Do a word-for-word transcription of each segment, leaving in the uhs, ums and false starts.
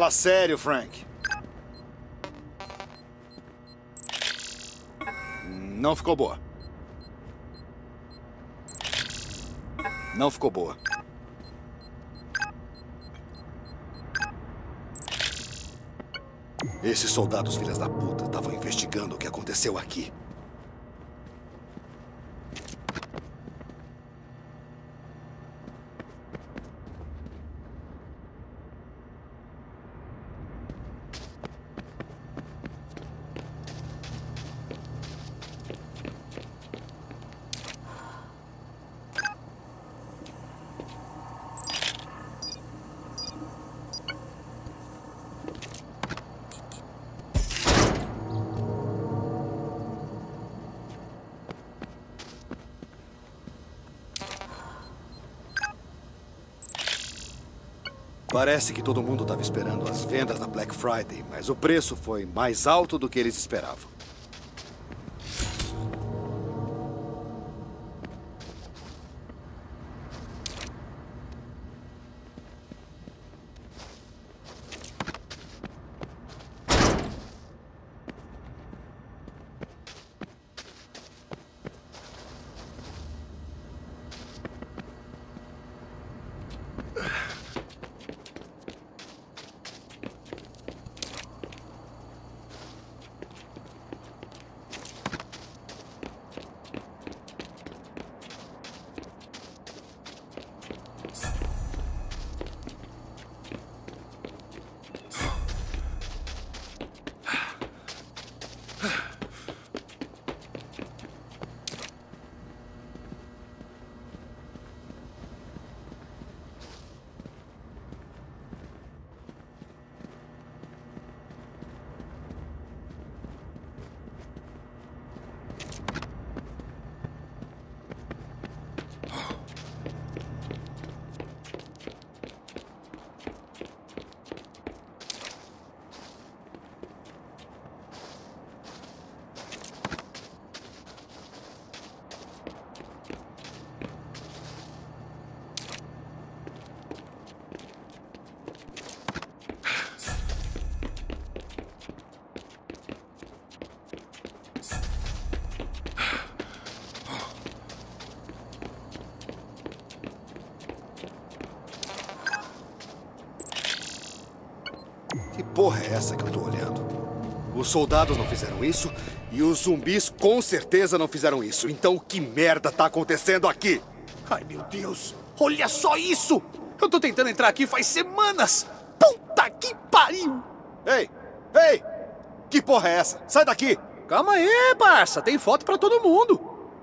Fala sério, Frank. Não ficou boa. Não ficou boa. Esses soldados filhas da puta estavam investigando o que aconteceu aqui. Parece que todo mundo estava esperando as vendas da Black Friday, mas o preço foi mais alto do que eles esperavam. Que porra é essa que eu tô olhando? Os soldados não fizeram isso e os zumbis com certeza não fizeram isso. Então que merda tá acontecendo aqui? Ai, meu Deus! Olha só isso! Eu tô tentando entrar aqui faz semanas! Puta que pariu! Ei! Ei! Que porra é essa? Sai daqui! Calma aí, parça! Tem foto pra todo mundo!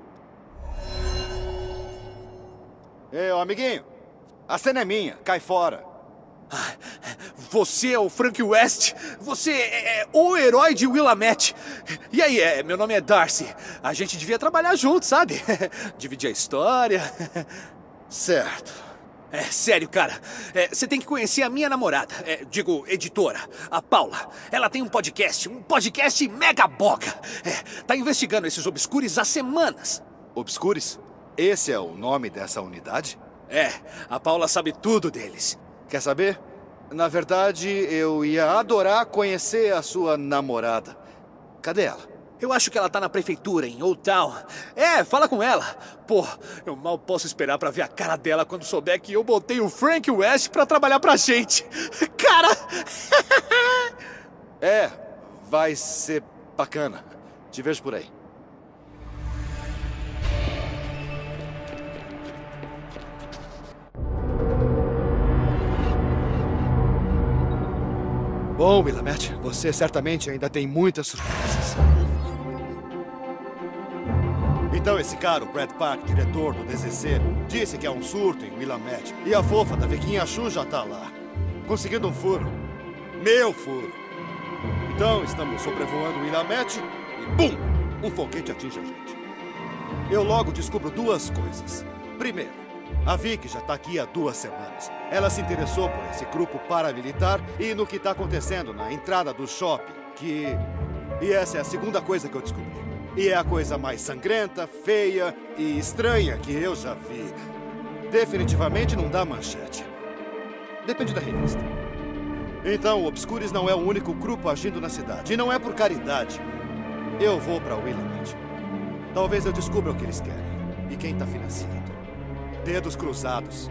Ei, ô amiguinho! A cena é minha, cai fora! Você é o Frank West. Você é, é o herói de Willamette. E aí, é, meu nome é Darcy. A gente devia trabalhar junto, sabe? Dividir a história. Certo. É, sério, cara. É, você tem que conhecer a minha namorada. É, digo, editora, a Paula. Ela tem um podcast, um podcast mega boga. É, tá investigando esses obscures há semanas. Obscures? Esse é o nome dessa unidade? É, a Paula sabe tudo deles. Quer saber? Na verdade, eu ia adorar conhecer a sua namorada. Cadê ela? Eu acho que ela tá na prefeitura, em Old Town. É, fala com ela. Pô, eu mal posso esperar pra ver a cara dela quando souber que eu botei o Frank West pra trabalhar pra gente. Cara! É, vai ser bacana. Te vejo por aí. Bom, Willamette, você certamente ainda tem muitas surpresas. Então esse cara, o Brad Park, diretor do D Z C, disse que há um surto em Willamette. E a fofa da Viquinha Chu já tá lá, conseguindo um furo. Meu furo. Então estamos sobrevoando Willamette e BUM! Um foguete atinge a gente. Eu logo descubro duas coisas. Primeiro, a Vic já tá aqui há duas semanas. Ela se interessou por esse grupo paramilitar e no que está acontecendo na entrada do shopping, que... E essa é a segunda coisa que eu descobri. E é a coisa mais sangrenta, feia e estranha que eu já vi. Definitivamente não dá manchete. Depende da revista. Então, o Obscuris não é o único grupo agindo na cidade. E não é por caridade. Eu vou para Willamette. Talvez eu descubra o que eles querem. E quem está financiando. Dedos cruzados.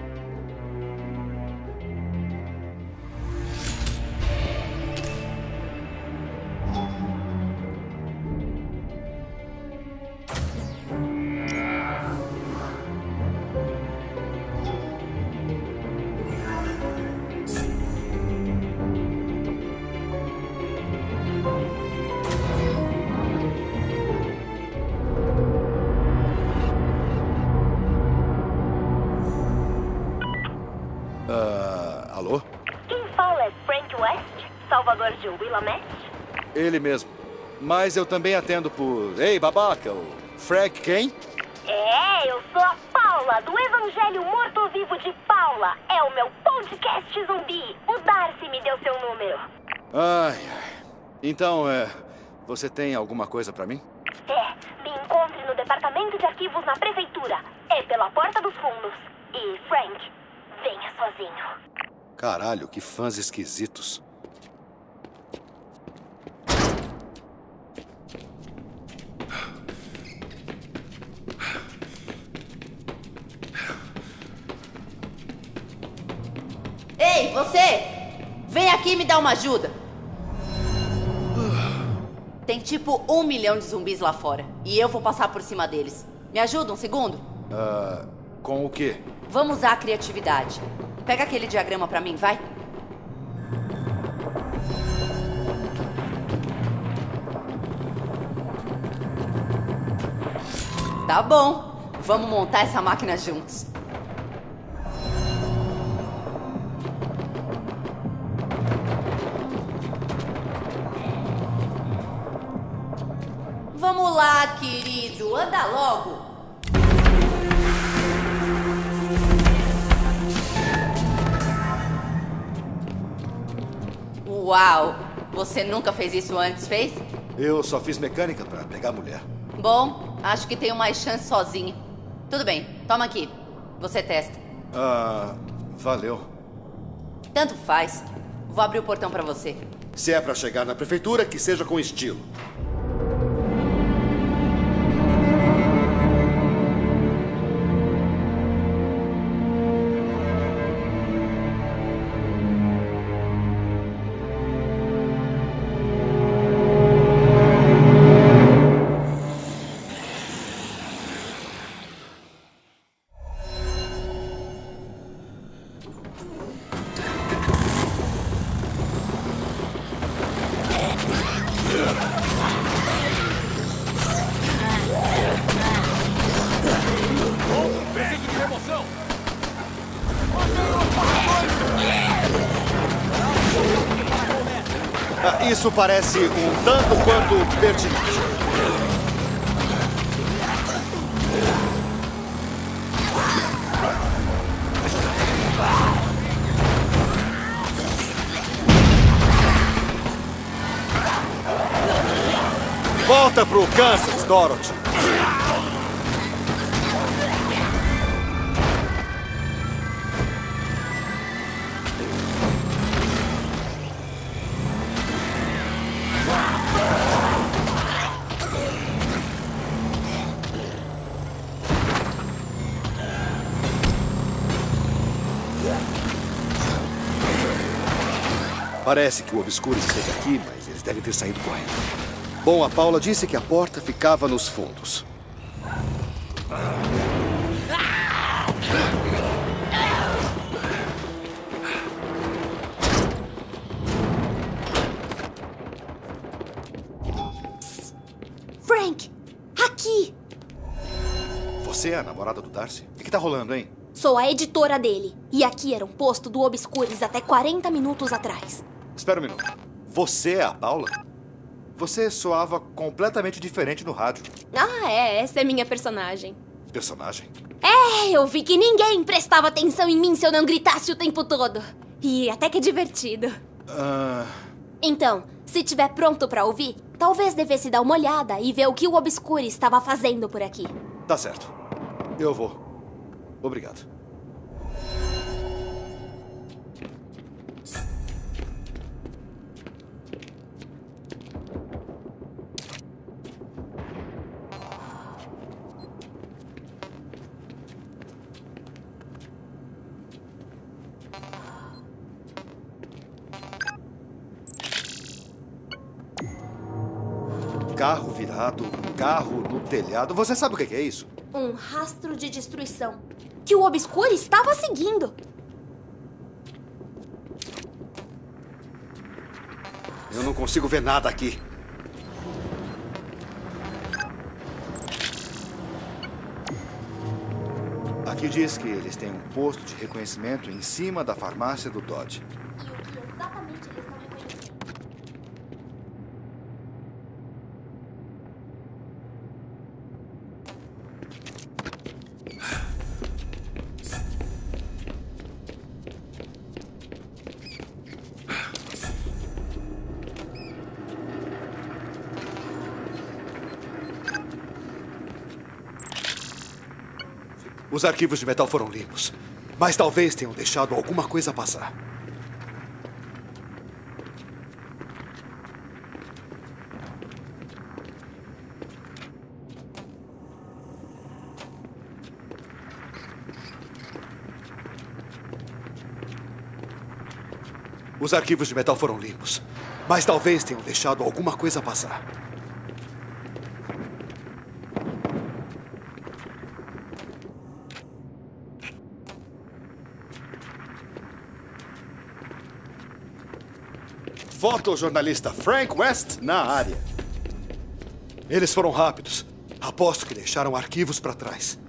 Uh, alô? Quem fala é Frank West, salvador de Willamette? Ele mesmo. Mas eu também atendo por... Ei, babaca, o Frank quem? É, eu sou a Paula, do Evangelho Morto-Vivo de Paula. É o meu podcast zumbi. O Darcy me deu seu número. Ai, ai. Então, é... Você tem alguma coisa pra mim? É, me encontre no departamento de arquivos na prefeitura. É pela porta dos fundos. E, Frank, venha sozinho. Caralho, que fãs esquisitos. Ei, você! Vem aqui me dar uma ajuda. Tem tipo um milhão de zumbis lá fora. E eu vou passar por cima deles. Me ajuda um segundo? Ah, com o quê? Vamos usar a criatividade. Pega aquele diagrama pra mim, vai. Tá bom. Vamos montar essa máquina juntos. Vamos lá, querido. Anda logo. Uau! Você nunca fez isso antes, fez? Eu só fiz mecânica pra pegar mulher. Bom, acho que tenho mais chance sozinho. Tudo bem, toma aqui. Você testa. Ah, valeu. Tanto faz. Vou abrir o portão pra você. Se é pra chegar na prefeitura, que seja com estilo. Isso parece um tanto quanto pertinente. Volta pro Kansas, Dorothy. Parece que o Obscuris esteve aqui, mas eles devem ter saído correndo. Bom, a Paula disse que a porta ficava nos fundos. Psst. Frank, aqui! Você é a namorada do Darcy? O que tá rolando, hein? Sou a editora dele. E aqui era um posto do Obscuris até quarenta minutos atrás. Espera um minuto. Você é a Paula? Você soava completamente diferente no rádio. Ah, é. Essa é minha personagem. Personagem? É, eu vi que ninguém prestava atenção em mim se eu não gritasse o tempo todo. E até que é divertido. Ah... Então, se tiver pronto pra ouvir, talvez devesse dar uma olhada e ver o que o Obscuris estava fazendo por aqui. Tá certo. Eu vou. Obrigado. Carro virado, carro no telhado. Você sabe o que é isso? Um rastro de destruição que o Obscure estava seguindo. Eu não consigo ver nada aqui. Aqui diz que eles têm um posto de reconhecimento em cima da farmácia do Dodge. E o que exatamente eles estão reconhecendo? Os arquivos de metal foram limpos, mas talvez tenham deixado alguma coisa passar. Os arquivos de metal foram limpos, mas talvez tenham deixado alguma coisa passar. Fotojornalista Frank West na área. Eles foram rápidos. Aposto que deixaram arquivos para trás.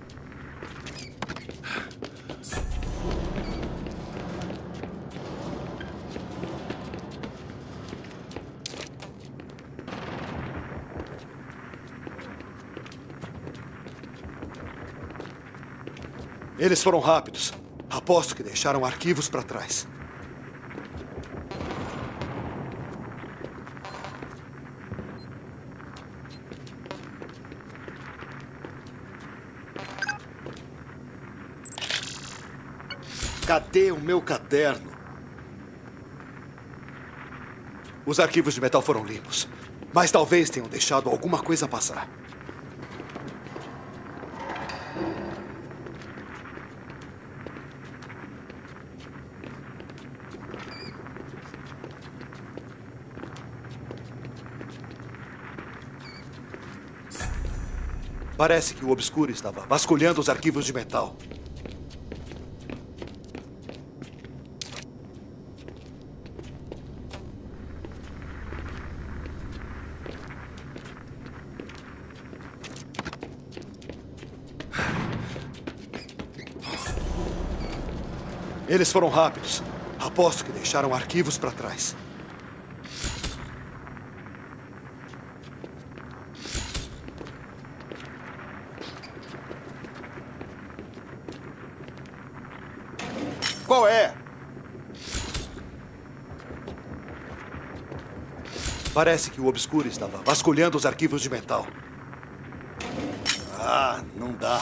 Eles foram rápidos. Aposto que deixaram arquivos para trás. Cadê o meu caderno? Os arquivos de metal foram limpos, mas talvez tenham deixado alguma coisa passar. Parece que o Obscure estava vasculhando os arquivos de metal. Eles foram rápidos. Aposto que deixaram arquivos para trás. Qual é? Parece que o Obscure estava vasculhando os arquivos de metal. Ah, não dá.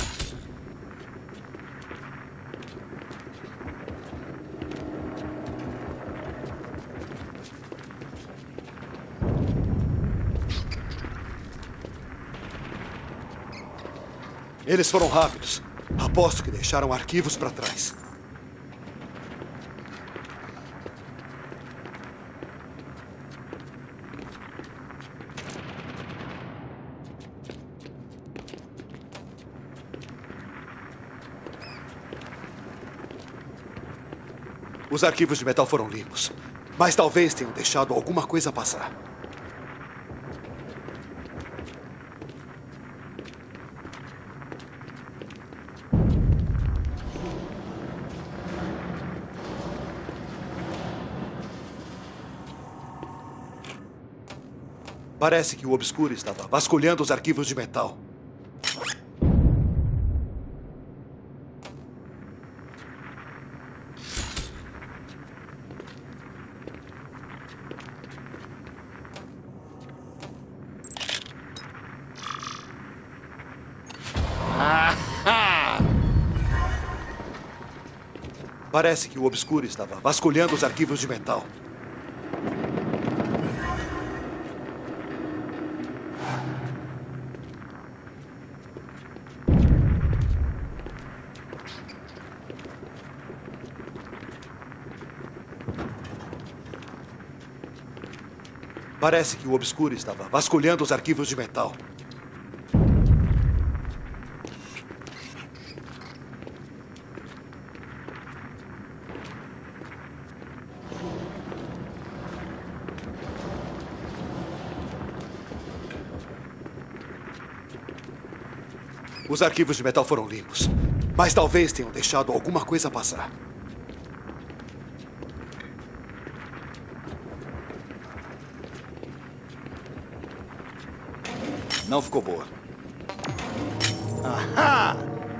Eles foram rápidos. Aposto que deixaram arquivos para trás. Os arquivos de metal foram limpos, mas talvez tenham deixado alguma coisa passar. Parece que o Obscure estava vasculhando os arquivos de metal. Parece que o Obscure estava vasculhando os arquivos de metal. Parece que o Obscure estava vasculhando os arquivos de metal. Os arquivos de metal foram limpos, mas talvez tenham deixado alguma coisa passar. Não ficou boa. Ahá!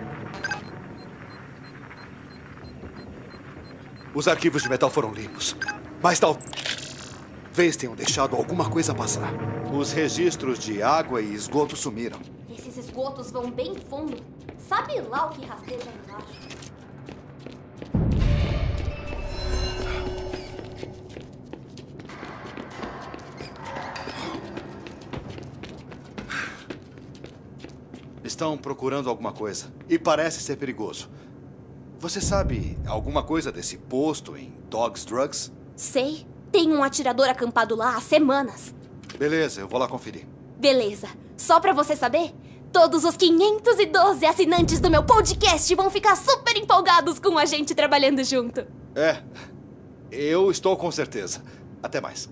Os arquivos de metal foram limpos, mas talvez tenham deixado alguma coisa passar. Os registros de água e esgoto sumiram. Esses esgotos vão bem fundo. Sabe lá o que rasteja embaixo? Estão procurando alguma coisa e parece ser perigoso. Você sabe alguma coisa desse posto em Dog's Drugs? Sei. Tem um atirador acampado lá há semanas. Beleza, eu vou lá conferir. Beleza. Só pra você saber, todos os quinhentos e doze assinantes do meu podcast vão ficar super empolgados com a gente trabalhando junto. É, eu estou com certeza. Até mais.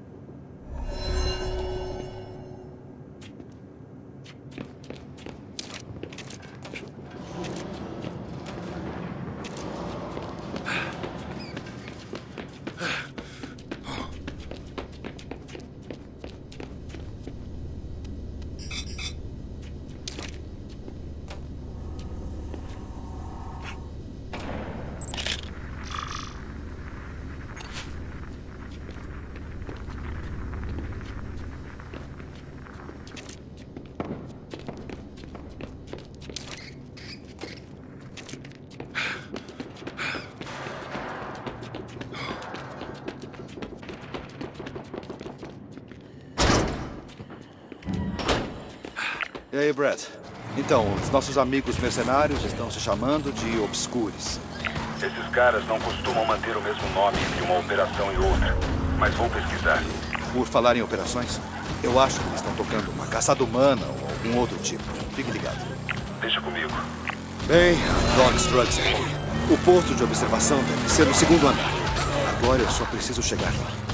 E aí, Brad? Então, os nossos amigos mercenários estão se chamando de Obscures. Esses caras não costumam manter o mesmo nome entre uma operação e outra, mas vou pesquisar. Por falar em operações, eu acho que eles estão tocando uma caçada humana ou algum outro tipo. Fique ligado. Deixa comigo. Bem, Dog's Drugs é aqui. O posto de observação deve ser no segundo andar. Agora eu só preciso chegar lá.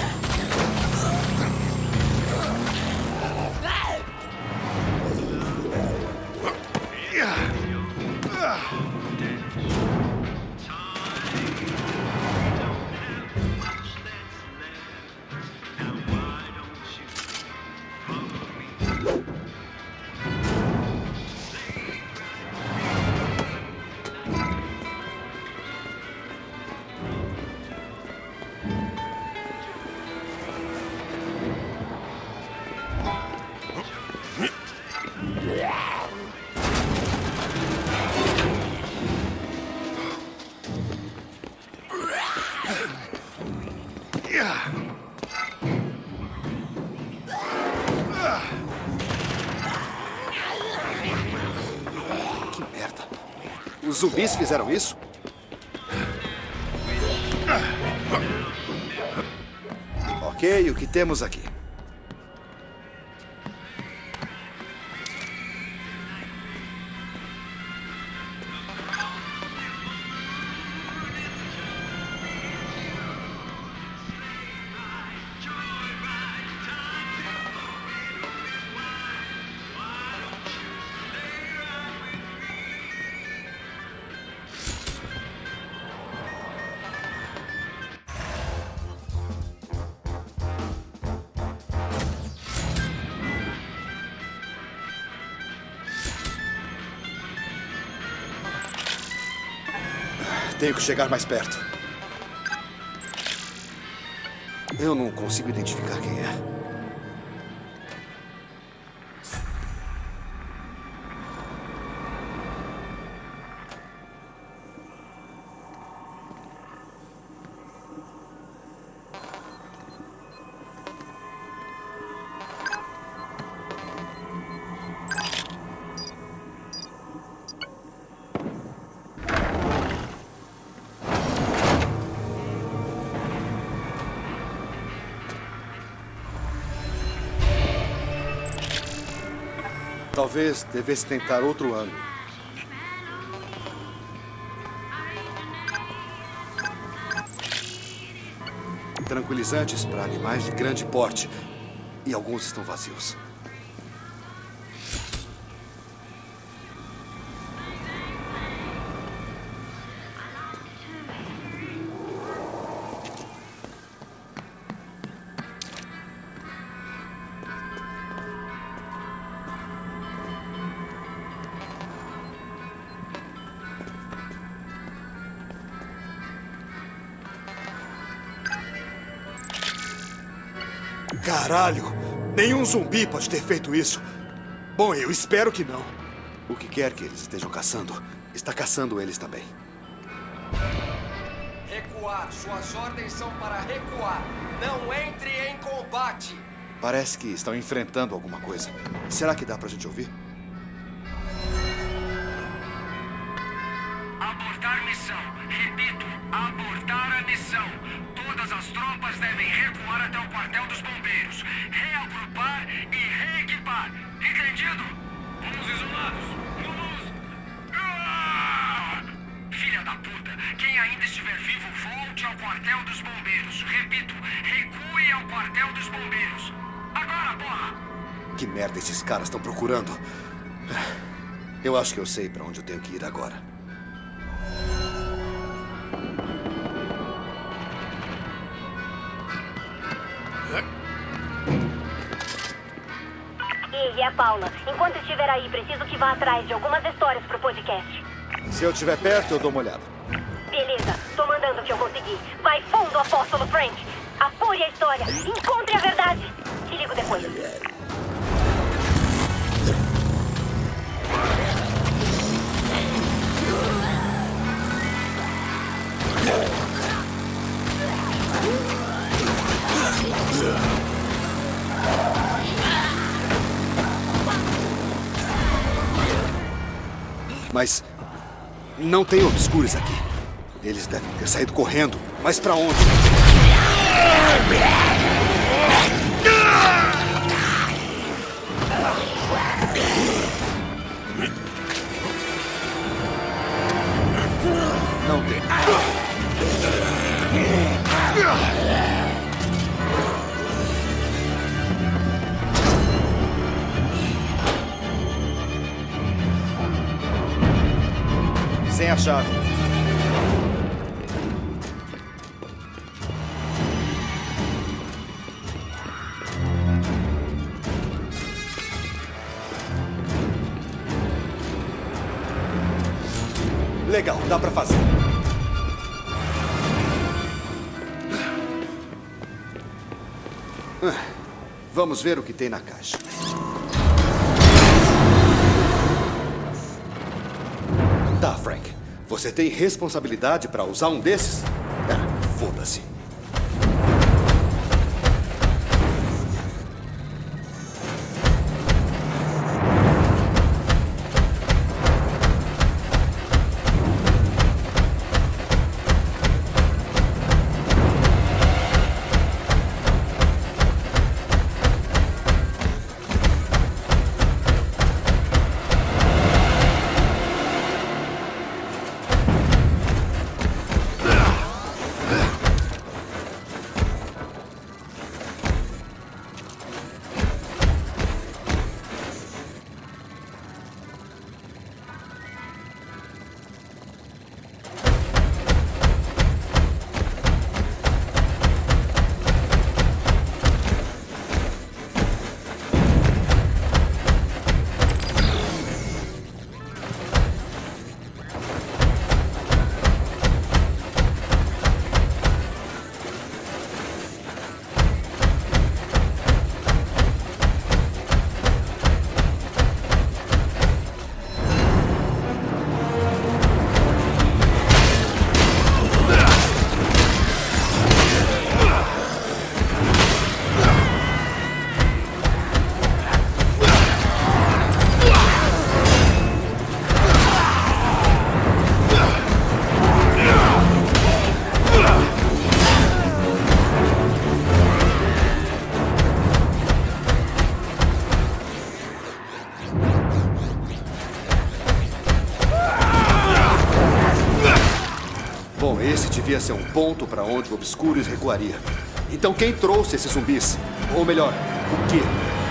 Os zumbis fizeram isso? Ok, o que temos aqui? Tenho que chegar mais perto. Eu não consigo identificar quem é. Talvez devesse tentar outro ângulo. Tranquilizantes para animais de grande porte. E alguns estão vazios. Caralho! Nenhum zumbi pode ter feito isso. Bom, eu espero que não. O que quer que eles estejam caçando, está caçando eles também. Recuar. Suas ordens são para recuar. Não entre em combate. Parece que estão enfrentando alguma coisa. Será que dá pra gente ouvir? Abortar missão. Repito, abortar a missão. Todas as tropas devem recuar até o quartel dos bombeiros. Reagrupar e reequipar. Entendido? Vamos isolados. Vamos... Ah! Filha da puta. Quem ainda estiver vivo, volte ao quartel dos bombeiros. Repito, recue ao quartel dos bombeiros. Agora, porra! Que merda esses caras estão procurando? Eu acho que eu sei pra onde eu tenho que ir agora. E é Paula. Enquanto estiver aí, preciso que vá atrás de algumas histórias pro podcast. Se eu estiver perto, eu dou uma olhada. Beleza, tô mandando o que eu consegui. Vai fundo, Apóstolo Frank. Apure a história. Encontre a verdade. Te ligo depois. Mas não tem obscuros aqui. Eles devem ter saído correndo. Mas pra onde? Não tem. Sem a chave. Legal, dá pra fazer. Vamos ver o que tem na caixa. Tá, Frank. Você tem responsabilidade pra usar um desses? Ah, foda-se. Bom, esse devia ser um ponto para onde o Obscurus recuaria. Então quem trouxe esses zumbis? Ou melhor, o quê?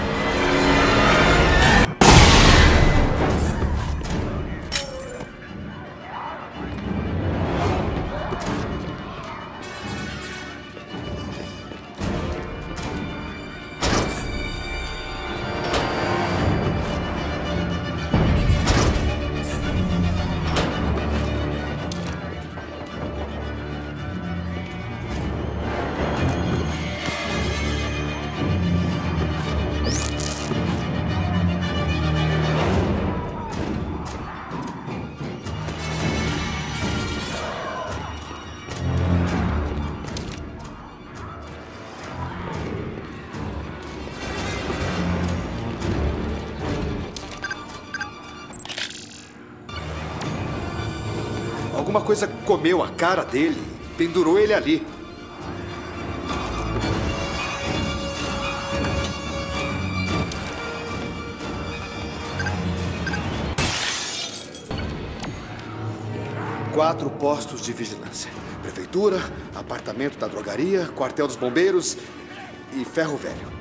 Alguma coisa comeu a cara dele e pendurou ele ali. Quatro postos de vigilância. Prefeitura, apartamento da drogaria, quartel dos bombeiros e ferro velho.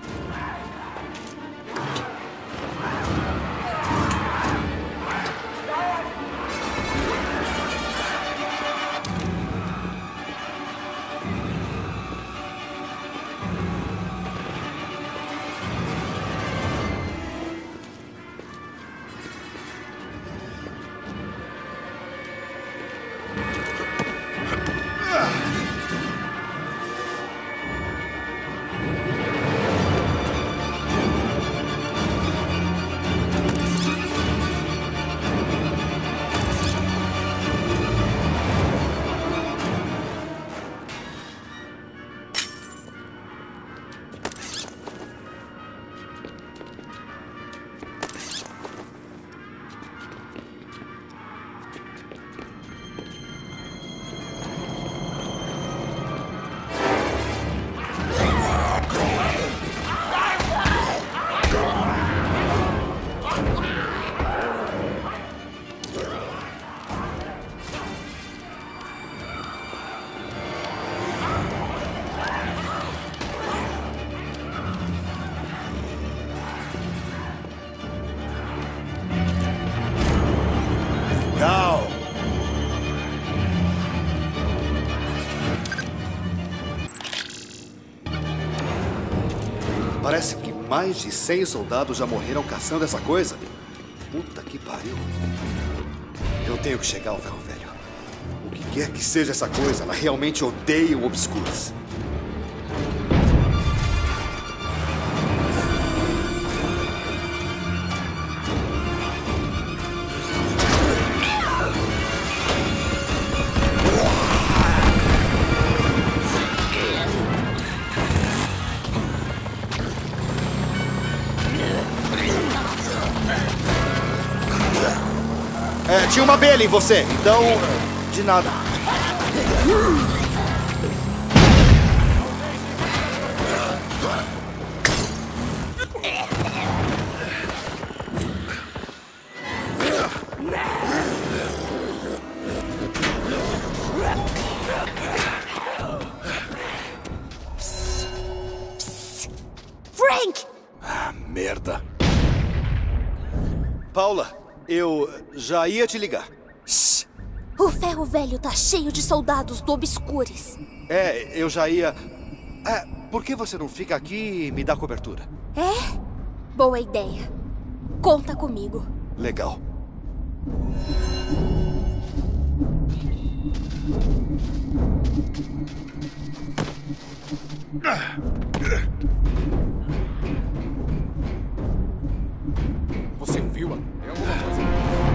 Parece que mais de cem soldados já morreram caçando essa coisa. Puta que pariu. Eu tenho que chegar ao ferro velho. O que quer que seja essa coisa, ela realmente odeia o Obscurus. É, tinha uma abelha em você, então... de nada. Frank! Ah, merda. Paula, eu já ia te ligar. Shhh. O ferro velho tá cheio de soldados do Obscurus. É, eu já ia... É, por que você não fica aqui e me dá cobertura? É? Boa ideia. Conta comigo. Legal. Você viu? É alguma coisa.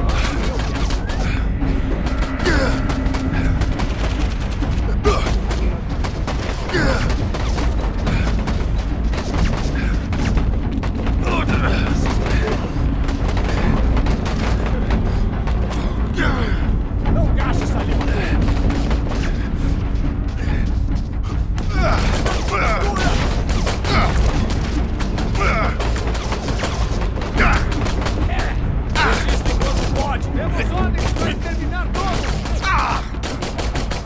Não gaste essa língua. Resiste quanto pode. Temos ordens para exterminar todos.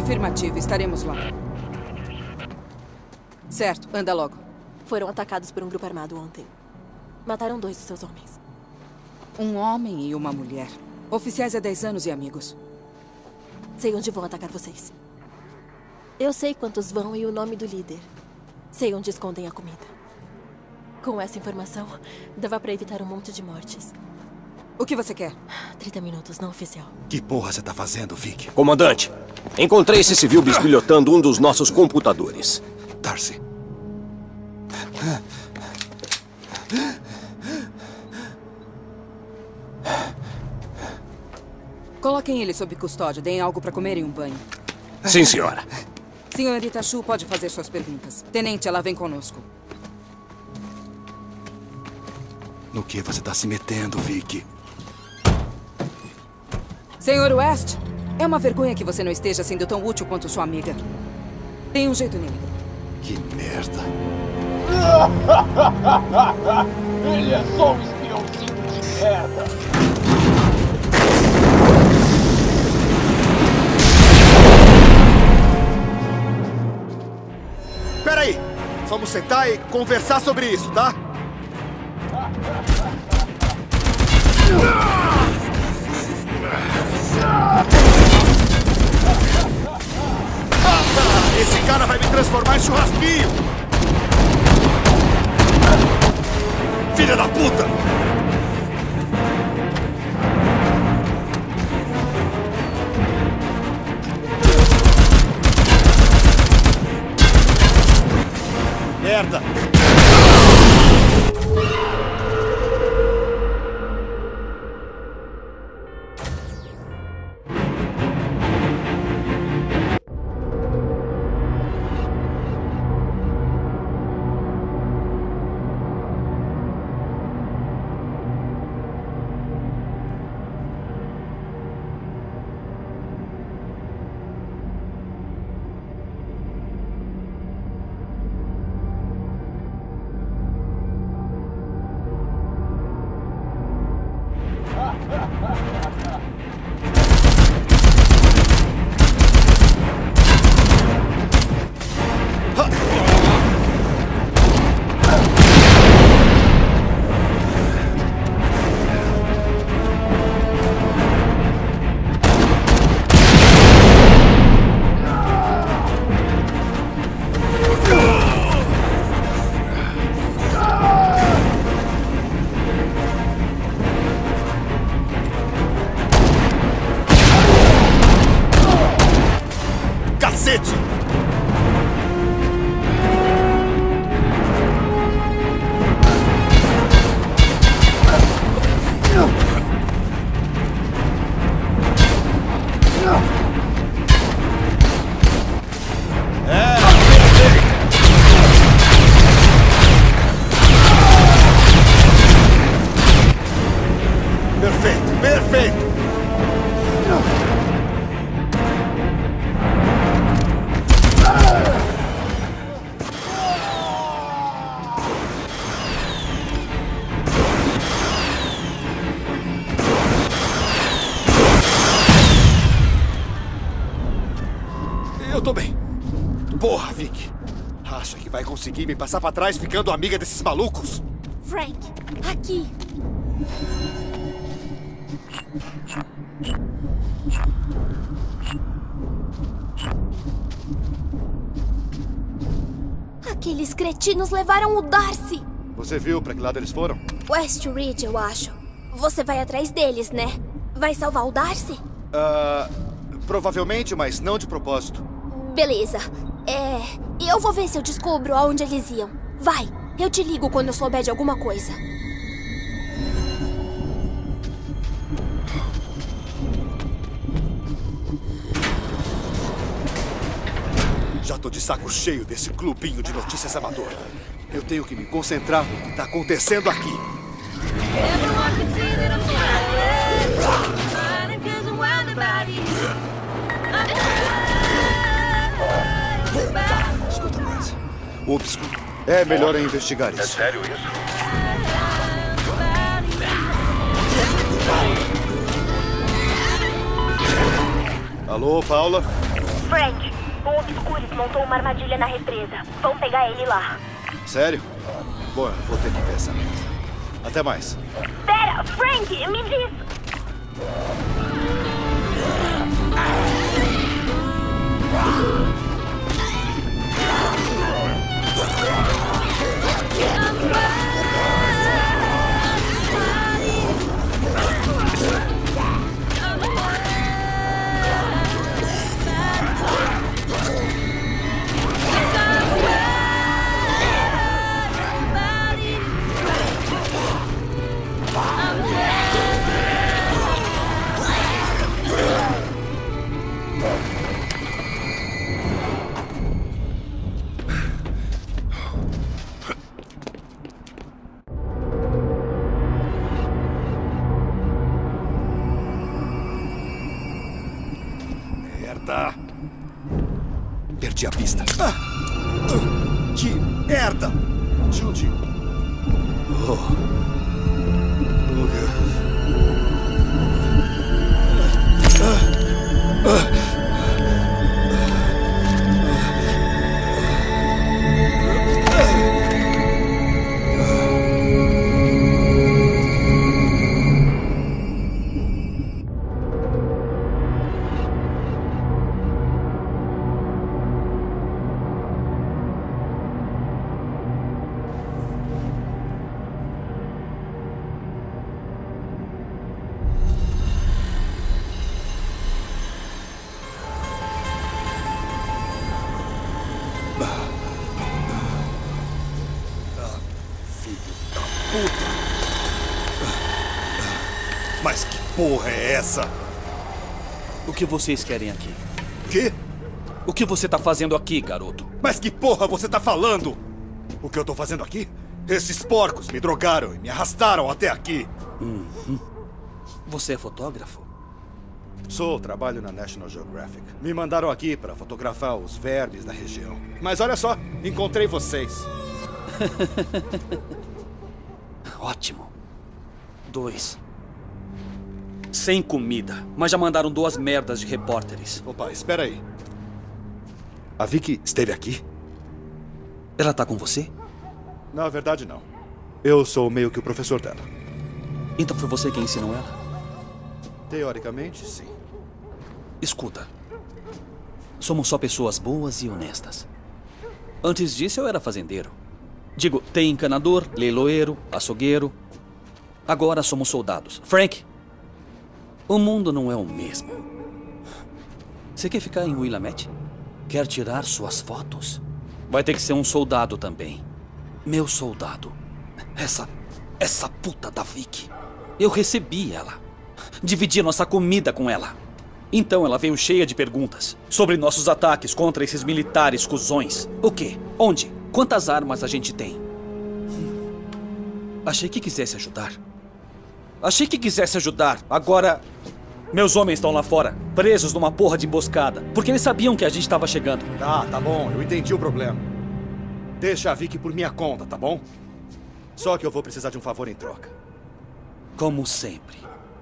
Afirmativo, estaremos lá. Certo, anda logo. Foram atacados por um grupo armado ontem. Mataram dois de seus homens. Um homem e uma mulher. Oficiais há dez anos e amigos. Sei onde vão atacar vocês. Eu sei quantos vão e o nome do líder. Sei onde escondem a comida. Com essa informação, dava pra evitar um monte de mortes. O que você quer? trinta minutos, não oficial. Que porra você tá fazendo, Vic? Comandante, encontrei esse civil bisbilhotando um dos nossos computadores. Darcy. Coloquem ele sob custódia. Deem algo pra comer e um banho. Sim, senhora. Senhorita Shu pode fazer suas perguntas. Tenente, ela vem conosco. No que você tá se metendo, Vic? Senhor West, é uma vergonha que você não esteja sendo tão útil quanto sua amiga. Tem um jeito nele. Que merda. Ele é só um espiãozinho de merda. Peraí, vamos sentar e conversar sobre isso, tá? Esse cara vai me transformar em churrasquinho! Filha da puta! Merda! Eu tô bem. Porra, Vic. Acha que vai conseguir me passar pra trás ficando amiga desses malucos? Frank, aqui. Aqueles cretinos levaram o Darcy. Você viu pra que lado eles foram? West Ridge, eu acho. Você vai atrás deles, né? Vai salvar o Darcy? Ah, provavelmente, mas não de propósito. Beleza. É... Eu vou ver se eu descubro aonde eles iam. Vai, eu te ligo quando eu souber de alguma coisa. Já tô de saco cheio desse clubinho de notícias amador. Eu tenho que me concentrar no que tá acontecendo aqui. Escuta, Bryce. Ups, é melhor eu investigar isso. É sério isso? Alô, Paula? Frank, O Obscuris montou uma armadilha na represa. Vão pegar ele lá. Sério? Bom, eu vou ter que ver essa merda. Até mais. Pera, Frank, me diz... Merda! Perdi a pista. Ah! Que merda! Judy! Oh. Ah! Ah! Mas que porra é essa? O que vocês querem aqui? Quê? O que você tá fazendo aqui, garoto? Mas que porra você tá falando? O que eu tô fazendo aqui? Esses porcos me drogaram e me arrastaram até aqui. Uhum. Você é fotógrafo? Sou, trabalho na National Geographic. Me mandaram aqui para fotografar os vermes da região. Mas olha só, encontrei vocês. Ótimo. Dois. Sem comida, mas já mandaram duas merdas de repórteres. Opa, espera aí. A Vicky esteve aqui? Ela tá com você? Na verdade, não. Eu sou meio que o professor dela. Então foi você quem ensinou ela? Teoricamente, sim. Escuta. Somos só pessoas boas e honestas. Antes disso, eu era fazendeiro. Digo, tem encanador, leiloeiro, açougueiro. Agora somos soldados. Frank, o mundo não é o mesmo. Você quer ficar em Willamette? Quer tirar suas fotos? Vai ter que ser um soldado também. Meu soldado. Essa... essa puta da Vicky. Eu recebi ela. Dividi nossa comida com ela. Então ela veio cheia de perguntas sobre nossos ataques contra esses militares cuzões. O quê? Onde? Quantas armas a gente tem? Hum. Achei que quisesse ajudar. Achei que quisesse ajudar. Agora, meus homens estão lá fora, presos numa porra de emboscada, porque eles sabiam que a gente estava chegando. Tá, tá bom. Eu entendi o problema. Deixa a Vicky por minha conta, tá bom? Só que eu vou precisar de um favor em troca. Como sempre.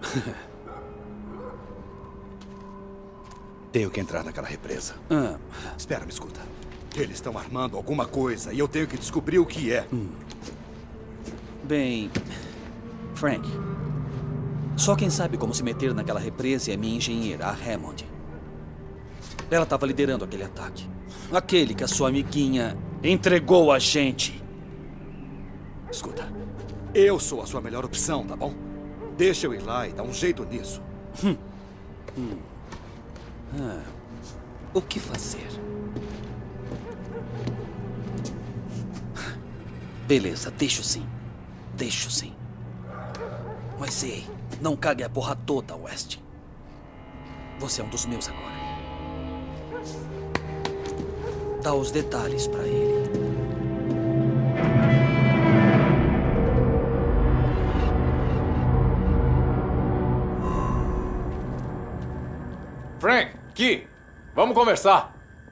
Tenho que entrar naquela represa. Ah. Espera, me escuta. Eles estão armando alguma coisa e eu tenho que descobrir o que é. Hum. Bem, Frank, só quem sabe como se meter naquela represa é minha engenheira, a Hammond. Ela estava liderando aquele ataque. Aquele que a sua amiguinha entregou a gente. Escuta, eu sou a sua melhor opção, tá bom? Deixa eu ir lá e dar um jeito nisso. Hum. Hum. Ah, o que fazer? Beleza, deixo sim. Deixo sim. Mas ei, não cague a porra toda, West. Você é um dos meus agora. Dá os detalhes pra ele. Frank, Key, vamos conversar.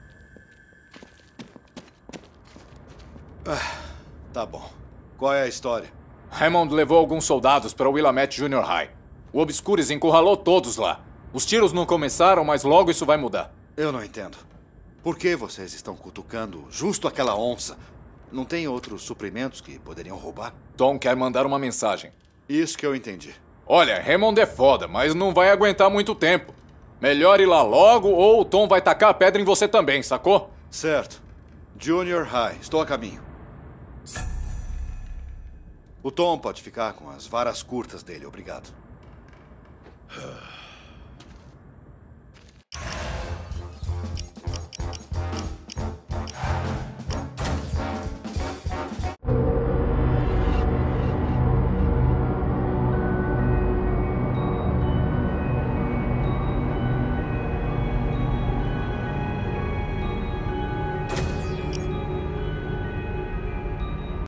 Ah, tá bom. Qual é a história? Hammond levou alguns soldados para o Willamette Junior High. O Obscuris encurralou todos lá. Os tiros não começaram, mas logo isso vai mudar. Eu não entendo. Por que vocês estão cutucando justo aquela onça? Não tem outros suprimentos que poderiam roubar? Tom quer mandar uma mensagem. Isso que eu entendi. Olha, Hammond é foda, mas não vai aguentar muito tempo. Melhor ir lá logo ou o Tom vai tacar a pedra em você também, sacou? Certo. Junior High, estou a caminho. O Tom pode ficar com as varas curtas dele, obrigado.